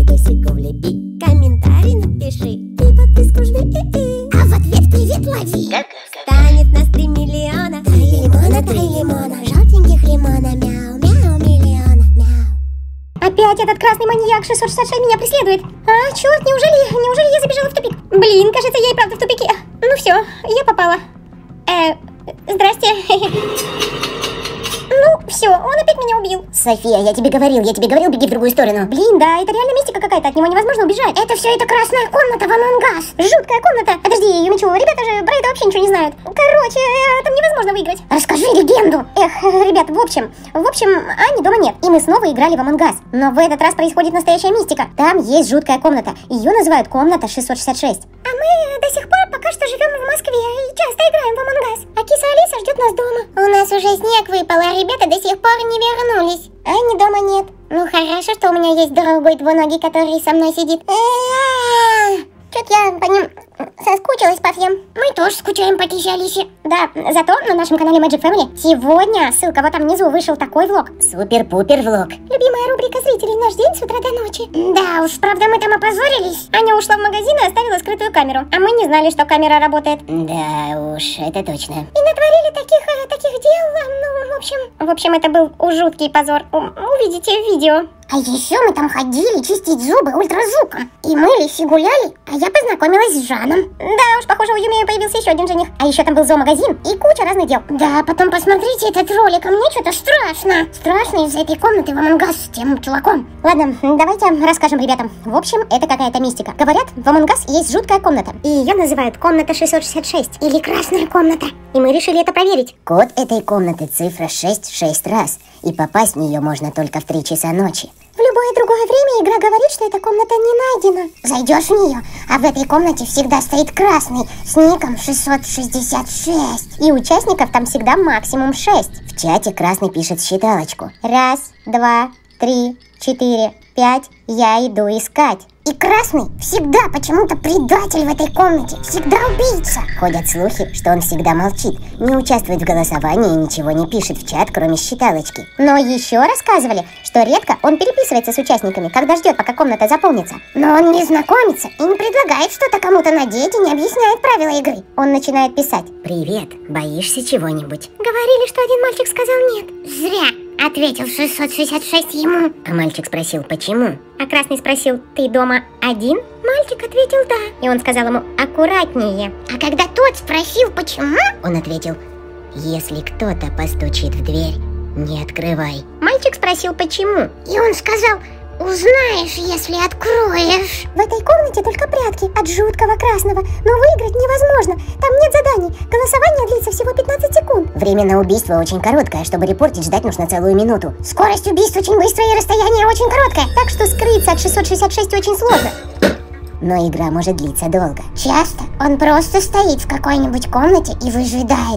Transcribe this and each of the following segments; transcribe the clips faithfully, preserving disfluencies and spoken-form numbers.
видосик влепи, комментарий напиши и подписку жми, и-и. А в ответ привет лови. Станет нас три миллиона. Дай лимона, дай лимона, желтеньких лимона, мяу, мяу, миллиона, мяу. Опять этот красный маньяк шестьсот шестьдесят шесть меня преследует. А, черт, неужели, неужели я забежала в тупик? Блин, кажется, я и правда в тупике. Ну все, я попала. Э, здрасте. Ну, все, он опять меня убил. София, я тебе говорил, я тебе говорил, беги в другую сторону. Блин, да, это реально мистика какая-то, от него невозможно убежать. Это все, это красная комната в Among Us. Жуткая комната. Подожди, Юмичу, ребята же про это вообще ничего не знают. Короче, там невозможно выиграть. Расскажи легенду. Эх, ребят, в общем, в общем, Ани дома нет. И мы снова играли в Among Us. Но в этот раз происходит настоящая мистика. Там есть жуткая комната. Ее называют комната шестьсот шестьдесят шесть. А мы до сих пор пока что живем в Москве и часто играем в Among Us. А киса Алиса ждет нас дома. У нас уже снег выпал, а ребята до сих пор не вернулись. Ани дома нет. Ну хорошо, что у меня есть другой двуногий, который со мной сидит. Чё-то я по ним соскучилась по всем. Мы тоже скучаем по кисе Алисе. Да, зато на нашем канале Magic Family сегодня, ссылка вот там внизу, вышел такой влог. Супер-пупер влог. Любимая рубрика зрителей, наш день с утра до ночи. Да уж, правда мы там опозорились. Аня ушла в магазин и оставила скрытую камеру. А мы не знали, что камера работает. Да уж, это точно. И натворили таких, таких дел, ну, в общем... В общем, это был жуткий позор. Увидите видео. А еще мы там ходили чистить зубы ультразвуком. И мылись и гуляли, а я познакомилась с Жаном. Да уж, похоже, у Юми появился еще один жених. А еще там был зоомагазин и куча разных дел. Да, потом посмотрите этот ролик, а мне что-то страшно. Страшно из-за этой комнаты в Among Us с тем чуваком. Ладно, давайте расскажем ребятам. В общем, это какая-то мистика. Говорят, в Among Us есть жуткая комната. И ее называют комната шестьсот шестьдесят шесть. Или красная комната. И мы решили это проверить. Код этой комнаты цифра шесть шесть раз. И попасть в нее можно только в три часа ночи. В любое другое время игра говорит, что эта комната не найдена. Зайдешь в нее, а в этой комнате всегда стоит красный с ником шестьсот шестьдесят шесть. И участников там всегда максимум шесть. В чате красный пишет считалочку. Раз, два, три, четыре, пять. Я иду искать. И красный всегда почему-то предатель в этой комнате, всегда убийца. Ходят слухи, что он всегда молчит, не участвует в голосовании и ничего не пишет в чат, кроме считалочки. Но еще рассказывали, что редко он переписывается с участниками, когда ждет, пока комната заполнится. Но он не знакомится и не предлагает что-то кому-то надеть и не объясняет правила игры. Он начинает писать. Привет, боишься чего-нибудь? Говорили, что один мальчик сказал нет. Зря. Ответил шестьсот шестьдесят шесть ему. А мальчик спросил, почему? А красный спросил, ты дома один? Мальчик ответил да. И он сказал ему, аккуратнее. А когда тот спросил, почему? Он ответил, если кто-то постучит в дверь, не открывай. Мальчик спросил, почему? И он сказал, узнаешь, если откроешь. В этой комнате только прятки от жуткого красного, но выиграть невозможно. Там нет заданий. Голосование длится всего пятнадцать секунд. Время на убийство очень короткое, чтобы репортить, ждать нужно целую минуту. Скорость убийств очень быстрая и расстояние очень короткое. Так что скрыться от шестьсот шестьдесят шесть очень сложно. Но игра может длиться долго. Часто он просто стоит в какой-нибудь комнате и выжидает.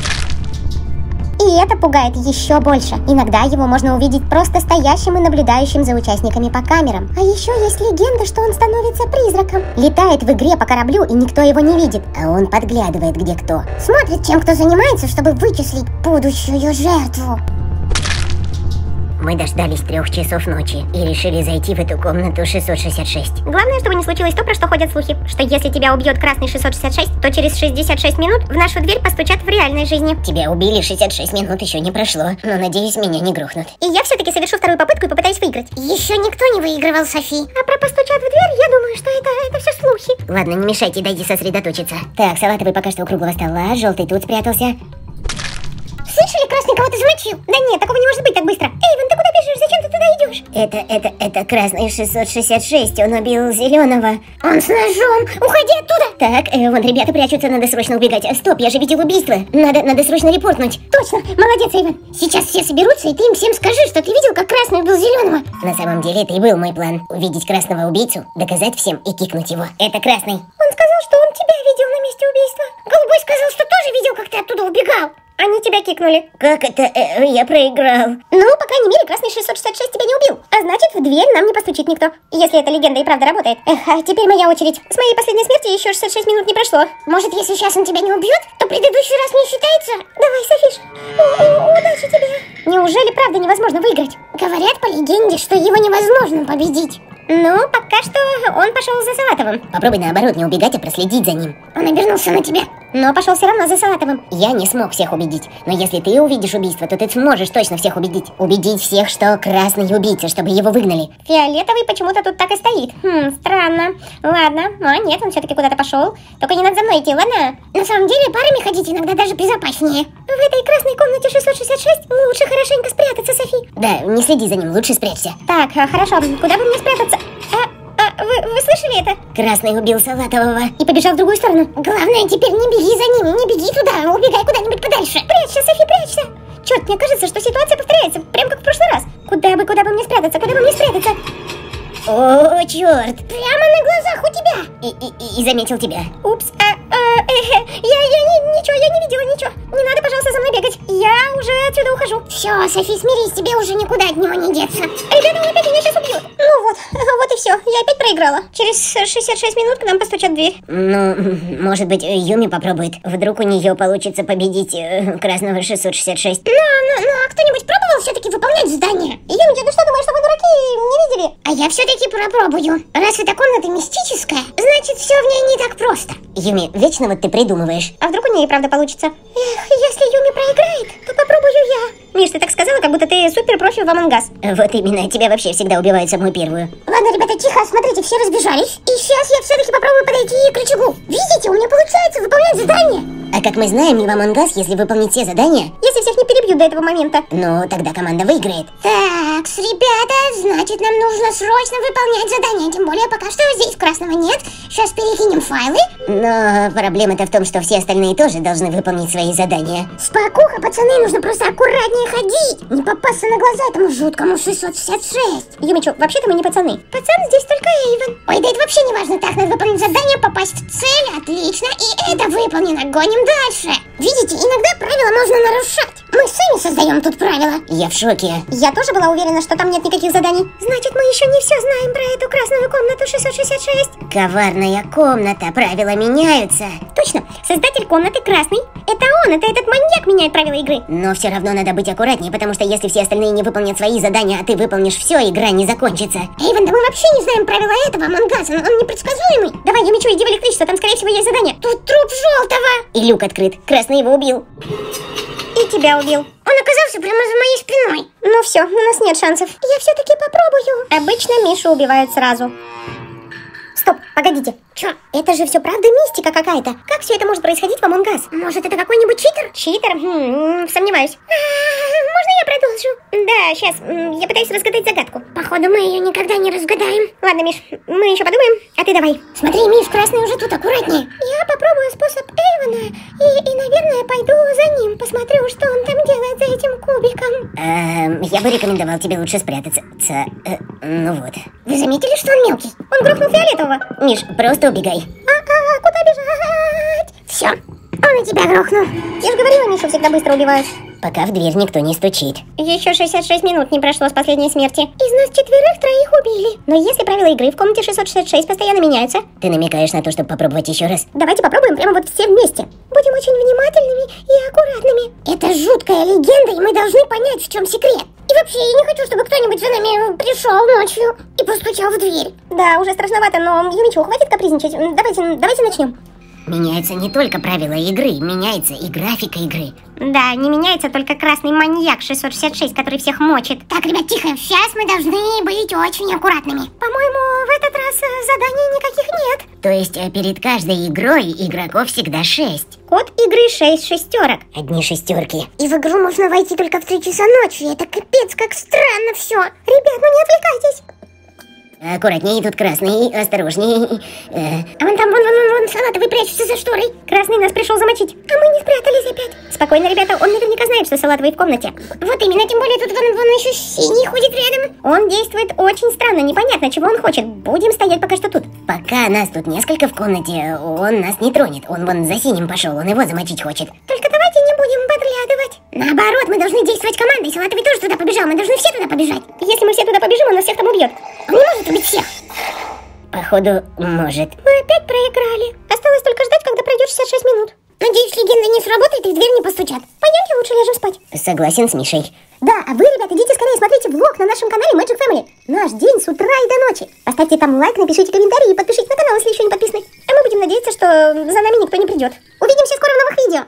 И это пугает еще больше. Иногда его можно увидеть просто стоящим и наблюдающим за участниками по камерам. А еще есть легенда, что он становится призраком. Летает в игре по кораблю, и никто его не видит. А он подглядывает где кто. Смотрит, чем кто занимается, чтобы вычислить будущую жертву. Мы дождались трех часов ночи и решили зайти в эту комнату шестьсот шестьдесят шесть. Главное, чтобы не случилось то, про что ходят слухи. Что если тебя убьет красный шестьсот шестьдесят шесть, то через шестьдесят шесть минут в нашу дверь постучат в реальной жизни. Тебя убили, шестьдесят шесть минут еще не прошло. Но надеюсь, меня не грохнут. И я все-таки совершу вторую попытку и попытаюсь выиграть. Еще никто не выигрывал, Софи. А про постучат в дверь, я думаю, что это, это все слухи. Ладно, не мешайте, дайте сосредоточиться. Так, салатовый пока что у круглого стола, желтый тут спрятался. Слышали, красный кого-то замочил? Да нет, такого не может быть так быстро. Эйвен, ты куда бежишь? Зачем ты туда идешь? Это, это, это красный шестьсот шестьдесят шесть, он убил зеленого. Он с ножом, уходи оттуда. Так, э, вон ребята прячутся, надо срочно убегать. Стоп, я же видел убийство. Надо, надо срочно репортнуть. Точно, молодец, Эйвен. Сейчас все соберутся, и ты им всем скажи, что ты видел, как красный убил зеленого. На самом деле это и был мой план. Увидеть красного убийцу, доказать всем и кикнуть его. Это красный. Он сказал, что он тебя видел на месте убийства. Голубой сказал, что тоже видел, как ты оттуда убегал. Они тебя кикнули. Как это? Э, я проиграл. Ну, по крайней мере, красный шестьсот шестьдесят шесть тебя не убил. А значит, в дверь нам не постучит никто. Если эта легенда и правда работает. Эх, а теперь моя очередь. С моей последней смерти еще шестьдесят шесть минут не прошло. Может, если сейчас он тебя не убьет, то предыдущий раз не считается? Давай, Софиш. Удачи тебе. Неужели правда невозможно выиграть? Говорят по легенде, что его невозможно победить. Ну, пока что он пошел за Салатовым. Попробуй наоборот не убегать, а проследить за ним. Он обернулся на тебя. Но пошел все равно за Салатовым. Я не смог всех убедить, но если ты увидишь убийство, то ты сможешь точно всех убедить. Убедить всех, что красный убийца, чтобы его выгнали. Фиолетовый почему-то тут так и стоит. Хм, странно. Ладно. А, нет, он все-таки куда-то пошел. Только не надо за мной идти, ладно? На самом деле, парами ходить иногда даже безопаснее. В этой красной комнате шестьсот шестьдесят шесть лучше хорошенько спрятаться, Софи. Да, не следи за ним, лучше спрячься. Так, хорошо. Куда бы мне спрятаться? А... А, вы, вы слышали это? Красный убил Салатового и побежал в другую сторону. Главное, теперь не беги за ними, не беги туда, убегай куда-нибудь подальше. Прячься, Софи, прячься. Черт, мне кажется, что ситуация повторяется, прям как в прошлый раз. Куда бы, куда бы мне спрятаться, куда бы мне спрятаться? О, черт! Прямо на глазах у тебя. И, и, и заметил тебя. Упс, а, а, э, э, я, я не, ничего, я не видела ничего. Не надо, пожалуйста, за мной бегать. Я уже отсюда ухожу. Все, Софи, смирись, тебе уже никуда от него не деться. Ребята, он опять меня сейчас убьет. Ну вот, вот и все, я опять проиграла. Через шестьдесят шесть минут к нам постучат в дверь. Ну, может быть, Юми попробует. Вдруг у нее получится победить э, красного шестьсот шестьдесят шесть. Ну, ну, ну, а кто-нибудь пробовал все-таки выполнять задание? Юмича, ты что думаешь, что вы дураки не видели? А я все-таки попробую. Раз эта комната мистическая, значит, все в ней не так просто. Юми, вечно вот ты придумываешь. А вдруг у нее и правда получится? Эх, если Юми проиграет, то попробую я. Миш, ты так сказала, как будто ты супер профи в Among Us. Вот именно, тебя вообще всегда убивают самую первую. Ладно, ребята, тихо, смотрите, все разбежались. И сейчас я все-таки попробую подойти к рычагу. Видите, у меня получается выполнять задание. А как мы знаем, не в Among Us, если выполнить все задания... Если всех не перебьют до этого момента. Ну, тогда команда выиграет. Так, ребята, значит, нам нужно срочно выполнять задание. Тем более, пока что здесь красного нет. Сейчас перекинем файлы. Но проблема-то в том, что все остальные тоже должны выполнить свои задания. Спокуха, пацаны, нужно просто аккуратнее ходить. Не попасться на глаза этому жуткому шестьсот шестьдесят шесть. Юмичу, вообще-то мы не пацаны. Пацан здесь только Эйвен. Ой, да это вообще не важно. Так, надо выполнить задание, попасть в цель. Отлично, и это выполнено. Гоним дальше. Видите, иногда правила можно нарушать. Мы сами создаем тут правила. Я в шоке. Я тоже была уверена, что там нет никаких заданий. Значит, мы еще не все знаем про эту красную комнату шестьсот шестьдесят шесть. Коварная комната, правила меняются. Точно, создатель комнаты красный. Это он, это этот маньяк меняет правила игры. Но все равно надо быть аккуратнее, потому что если все остальные не выполнят свои задания, а ты выполнишь все, игра не закончится. Эйвен, да мы вообще не знаем правила этого Among Us, он, он непредсказуемый. Давай, Юмичу, иди в электричество, там скорее всего есть задание. Тут труп желтого. И люк открыт, красный его убил. И тебя убил. Он оказался прямо за моей спиной. Ну все, у нас нет шансов. Я все-таки попробую. Обычно Мишу убивают сразу. Стоп, погодите. Чё? Это же все правда мистика какая-то. Как все это может происходить в Among Us? Может, это какой-нибудь читер? Читер? Хм, сомневаюсь. А, можно я продолжу? Да, сейчас. Я пытаюсь разгадать загадку. Походу, мы ее никогда не разгадаем. Ладно, Миш, мы еще подумаем, а ты давай. Смотри, Миш, красный уже тут, аккуратнее. Я попробую способ Эйвена и, и, наверное, пойду за ним. Посмотрю, что он там делает за этим кубиком. Эм, я бы рекомендовал тебе лучше спрятаться. Ца, э, ну вот. Вы заметили, что он мелкий? Он грохнул фиолетового. Миш, просто убегай. А-а, куда бежать? Все, он и тебя грохнул. Я же говорила, Мишу всегда быстро убивают. Пока в дверь никто не стучит. Еще шестьдесят шесть минут не прошло с последней смерти. Из нас четверых троих убили. Но если правила игры в комнате шестьсот шестьдесят шесть постоянно меняются... Ты намекаешь на то, чтобы попробовать еще раз? Давайте попробуем прямо вот все вместе. Будем очень внимательными и аккуратными. Это жуткая легенда, и мы должны понять, в чем секрет. И вообще, я не хочу, чтобы кто-нибудь за нами пришел ночью и постучал в дверь. Да, уже страшновато, но, Юмичу, хватит капризничать. Давайте, давайте начнем. Меняются не только правила игры, меняется и графика игры. Да, не меняется только красный маньяк шестьсот шестьдесят шесть, который всех мочит. Так, ребят, тихо, сейчас мы должны быть очень аккуратными. По-моему, в этот раз заданий никаких нет. То есть перед каждой игрой игроков всегда шесть. Код игры шесть шестерок. Одни шестерки. И в игру можно войти только в три часа ночи. Это капец, как странно все. Ребят, ну не отвлекайтесь. Аккуратнее, тут красный, осторожнее. Э. А вон там, вон, вон, вон, вон, Салатовый прячется за шторой. Красный нас пришел замочить, а мы не спрятались опять. Спокойно, ребята, он наверняка знает, что Салатовый в комнате. Вот именно, тем более тут вон, вон еще синий ходит рядом. Он действует очень странно, непонятно, чего он хочет. Будем стоять пока что тут. Пока нас тут несколько в комнате, он нас не тронет. Он вон за синим пошел, он его замочить хочет. Только давайте не будем подглядывать. Наоборот, мы должны действовать командой. Салатовый тоже туда побежал, мы должны все туда побежать. Если мы все туда побежим, он нас всех там убьет. Он не может убить всех. Походу, может. Мы опять проиграли. Осталось только ждать, когда пройдет шестьдесят шесть минут. Надеюсь, легенда не сработает и в дверь не постучат. пойдемте лучше ляжем спать. Согласен с Мишей. Да, а вы, ребята, идите скорее смотрите влог на нашем канале Magic Family. Наш день с утра и до ночи. Поставьте там лайк, напишите комментарий и подпишитесь на канал, если еще не подписаны. А мы будем надеяться, что за нами никто не придет. Увидимся скоро в новых видео.